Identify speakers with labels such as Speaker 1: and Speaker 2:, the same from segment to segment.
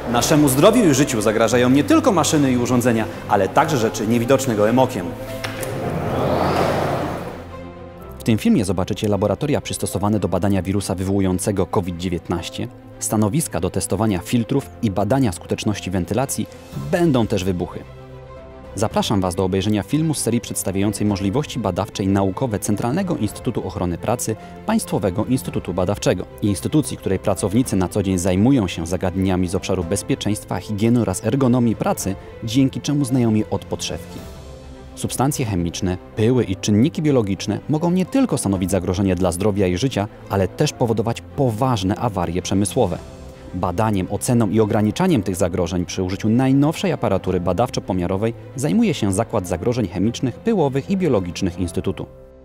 Speaker 1: Naszemu zdrowiu i życiu zagrażają nie tylko maszyny i urządzenia, ale także rzeczy niewidoczne gołym okiem. W tym filmie zobaczycie laboratoria przystosowane do badania wirusa wywołującego COVID-19, stanowiska do testowania filtrów i badania skuteczności wentylacji, będą też wybuchy. Zapraszam Was do obejrzenia filmu z serii przedstawiającej możliwości badawcze i naukowe Centralnego Instytutu Ochrony Pracy, Państwowego Instytutu Badawczego, instytucji, której pracownicy na co dzień zajmują się zagadnieniami z obszaru bezpieczeństwa, higieny oraz ergonomii pracy, dzięki czemu znają je od podszewki. Substancje chemiczne, pyły i czynniki biologiczne mogą nie tylko stanowić zagrożenie dla zdrowia i życia, ale też powodować poważne awarie przemysłowe. Badaniem, oceną i ograniczaniem tych zagrożeń przy użyciu najnowszej aparatury badawczo-pomiarowej zajmuje się Zakład Zagrożeń Chemicznych, Pyłowych i Biologicznych Instytutu.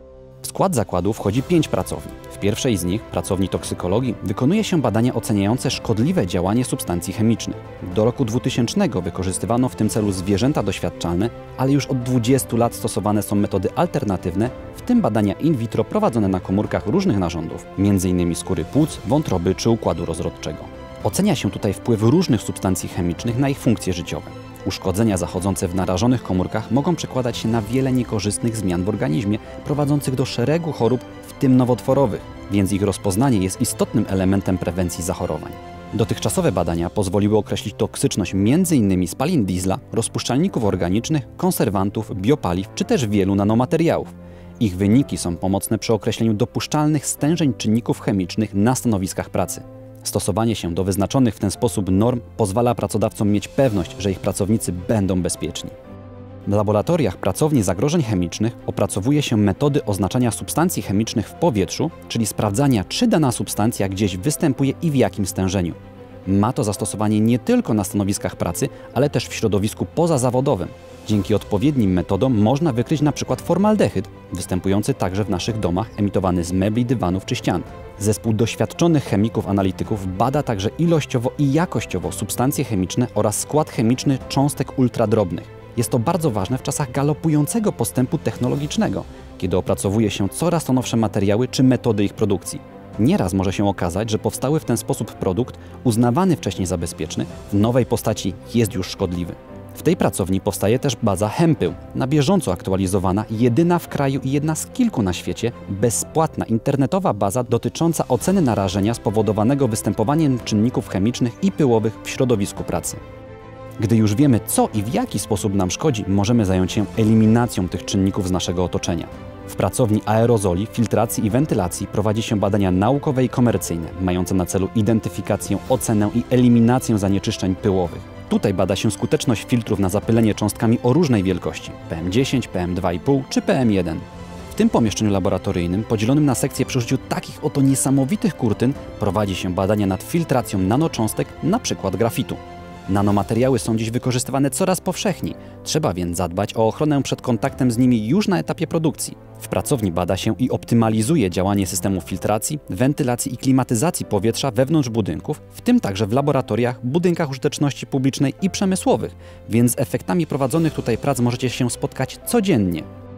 Speaker 1: W skład zakładu wchodzi 5 pracowni. W pierwszej z nich, pracowni toksykologii, wykonuje się badania oceniające szkodliwe działanie substancji chemicznych. Do roku 2000 wykorzystywano w tym celu zwierzęta doświadczalne, ale już od 20 lat stosowane są metody alternatywne, w tym badania in vitro prowadzone na komórkach różnych narządów, m.in. skóry płuc, wątroby czy układu rozrodczego. Ocenia się tutaj wpływ różnych substancji chemicznych na ich funkcje życiowe. Uszkodzenia zachodzące w narażonych komórkach mogą przekładać się na wiele niekorzystnych zmian w organizmie, prowadzących do szeregu chorób, w tym nowotworowych, więc ich rozpoznanie jest istotnym elementem prewencji zachorowań. Dotychczasowe badania pozwoliły określić toksyczność m.in. spalin diesla, rozpuszczalników organicznych, konserwantów, biopaliw czy też wielu nanomateriałów. Ich wyniki są pomocne przy określeniu dopuszczalnych stężeń czynników chemicznych na stanowiskach pracy. Stosowanie się do wyznaczonych w ten sposób norm pozwala pracodawcom mieć pewność, że ich pracownicy będą bezpieczni. W laboratoriach pracowni zagrożeń chemicznych opracowuje się metody oznaczania substancji chemicznych w powietrzu, czyli sprawdzania, czy dana substancja gdzieś występuje i w jakim stężeniu. Ma to zastosowanie nie tylko na stanowiskach pracy, ale też w środowisku pozazawodowym. Dzięki odpowiednim metodom można wykryć np. formaldehyd, występujący także w naszych domach, emitowany z mebli, dywanów czy ścian. Zespół doświadczonych chemików-analityków bada także ilościowo i jakościowo substancje chemiczne oraz skład chemiczny cząstek ultradrobnych. Jest to bardzo ważne w czasach galopującego postępu technologicznego, kiedy opracowuje się coraz to nowsze materiały czy metody ich produkcji. Nieraz może się okazać, że powstały w ten sposób produkt, uznawany wcześniej za bezpieczny, w nowej postaci jest już szkodliwy. W tej pracowni powstaje też baza Hempył, na bieżąco aktualizowana, jedyna w kraju i jedna z kilku na świecie, bezpłatna internetowa baza dotycząca oceny narażenia spowodowanego występowaniem czynników chemicznych i pyłowych w środowisku pracy. Gdy już wiemy, co i w jaki sposób nam szkodzi, możemy zająć się eliminacją tych czynników z naszego otoczenia. W pracowni aerozoli, filtracji i wentylacji prowadzi się badania naukowe i komercyjne, mające na celu identyfikację, ocenę i eliminację zanieczyszczeń pyłowych. Tutaj bada się skuteczność filtrów na zapylenie cząstkami o różnej wielkości PM10, PM2,5 czy PM1. W tym pomieszczeniu laboratoryjnym, podzielonym na sekcje przy użyciu takich oto niesamowitych kurtyn, prowadzi się badania nad filtracją nanocząstek, np. grafitu. Nanomateriały są dziś wykorzystywane coraz powszechniej, trzeba więc zadbać o ochronę przed kontaktem z nimi już na etapie produkcji. W pracowni bada się i optymalizuje działanie systemów filtracji, wentylacji i klimatyzacji powietrza wewnątrz budynków, w tym także w laboratoriach, budynkach użyteczności publicznej i przemysłowych, więc z efektami prowadzonych tutaj prac możecie się spotkać codziennie.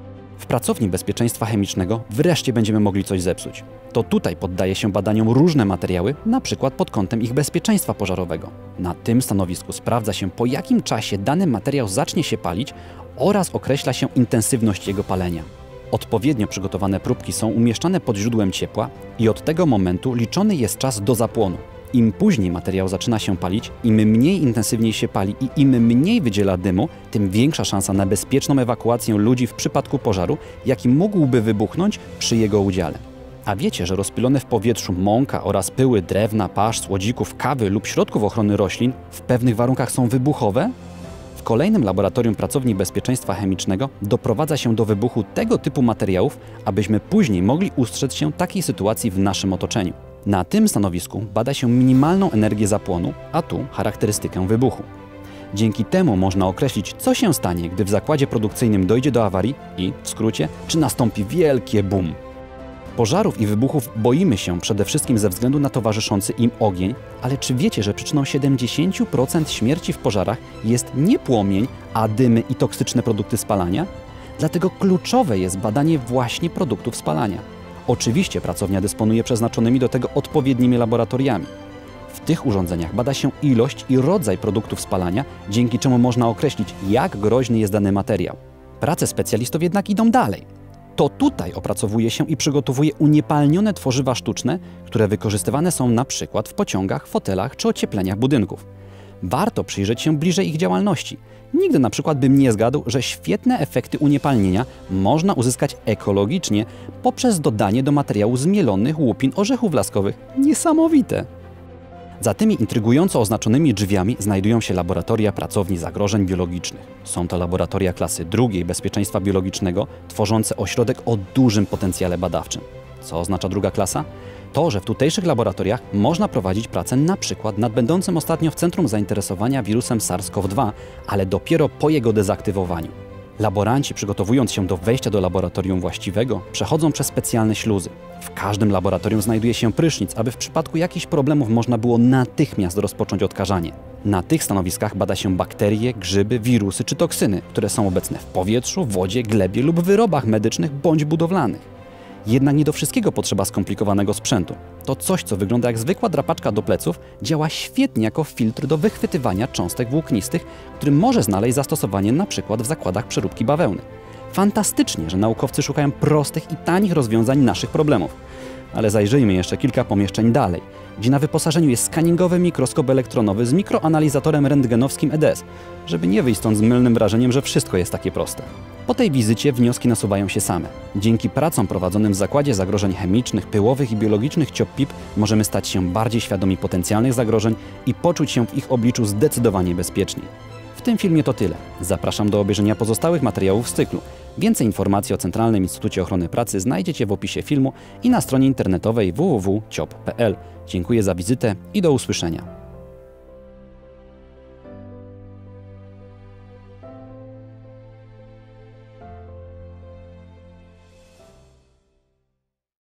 Speaker 1: W pracowni bezpieczeństwa chemicznego wreszcie będziemy mogli coś zepsuć. To tutaj poddaje się badaniom różne materiały, np. pod kątem ich bezpieczeństwa pożarowego. Na tym stanowisku sprawdza się, po jakim czasie dany materiał zacznie się palić oraz określa się intensywność jego palenia. Odpowiednio przygotowane próbki są umieszczane pod źródłem ciepła i od tego momentu liczony jest czas do zapłonu. Im później materiał zaczyna się palić, im mniej intensywniej się pali i im mniej wydziela dymu, tym większa szansa na bezpieczną ewakuację ludzi w przypadku pożaru, jaki mógłby wybuchnąć przy jego udziale. A wiecie, że rozpylone w powietrzu mąka oraz pyły drewna, pasz, słodzików, kawy lub środków ochrony roślin w pewnych warunkach są wybuchowe? W kolejnym laboratorium pracowni bezpieczeństwa chemicznego doprowadza się do wybuchu tego typu materiałów, abyśmy później mogli ustrzec się takiej sytuacji w naszym otoczeniu. Na tym stanowisku bada się minimalną energię zapłonu, a tu charakterystykę wybuchu. Dzięki temu można określić, co się stanie, gdy w zakładzie produkcyjnym dojdzie do awarii i, w skrócie, czy nastąpi wielkie boom. Pożarów i wybuchów boimy się przede wszystkim ze względu na towarzyszący im ogień, ale czy wiecie, że przyczyną 70% śmierci w pożarach jest nie płomień, a dymy i toksyczne produkty spalania? Dlatego kluczowe jest badanie właśnie produktów spalania. Oczywiście pracownia dysponuje przeznaczonymi do tego odpowiednimi laboratoriami. W tych urządzeniach bada się ilość i rodzaj produktów spalania, dzięki czemu można określić, jak groźny jest dany materiał. Prace specjalistów jednak idą dalej. To tutaj opracowuje się i przygotowuje uniepalnione tworzywa sztuczne, które wykorzystywane są na przykład w pociągach, fotelach czy ociepleniach budynków. Warto przyjrzeć się bliżej ich działalności. Nigdy na przykład bym nie zgadł, że świetne efekty uniepalnienia można uzyskać ekologicznie poprzez dodanie do materiału zmielonych łupin orzechów laskowych. Niesamowite! Za tymi intrygująco oznaczonymi drzwiami znajdują się laboratoria pracowni zagrożeń biologicznych. Są to laboratoria klasy drugiej bezpieczeństwa biologicznego, tworzące ośrodek o dużym potencjale badawczym. Co oznacza druga klasa? To, że w tutejszych laboratoriach można prowadzić pracę na przykład nad będącym ostatnio w centrum zainteresowania wirusem SARS-CoV-2, ale dopiero po jego dezaktywowaniu. Laboranci, przygotowując się do wejścia do laboratorium właściwego, przechodzą przez specjalne śluzy. W każdym laboratorium znajduje się prysznic, aby w przypadku jakichś problemów można było natychmiast rozpocząć odkażanie. Na tych stanowiskach bada się bakterie, grzyby, wirusy czy toksyny, które są obecne w powietrzu, wodzie, glebie lub wyrobach medycznych bądź budowlanych. Jednak nie do wszystkiego potrzeba skomplikowanego sprzętu. To coś, co wygląda jak zwykła drapaczka do pleców, działa świetnie jako filtr do wychwytywania cząstek włóknistych, który może znaleźć zastosowanie np. w zakładach przeróbki bawełny. Fantastycznie, że naukowcy szukają prostych i tanich rozwiązań naszych problemów. Ale zajrzyjmy jeszcze kilka pomieszczeń dalej, gdzie na wyposażeniu jest skaningowy mikroskop elektronowy z mikroanalizatorem rentgenowskim EDS, żeby nie wyjść stąd z mylnym wrażeniem, że wszystko jest takie proste. Po tej wizycie wnioski nasuwają się same. Dzięki pracom prowadzonym w Zakładzie Zagrożeń Chemicznych, Pyłowych i Biologicznych CIOPPIP możemy stać się bardziej świadomi potencjalnych zagrożeń i poczuć się w ich obliczu zdecydowanie bezpieczniej. W tym filmie to tyle. Zapraszam do obejrzenia pozostałych materiałów z cyklu. Więcej informacji o Centralnym Instytucie Ochrony Pracy znajdziecie w opisie filmu i na stronie internetowej www.ciop.pl. Dziękuję za wizytę i do usłyszenia.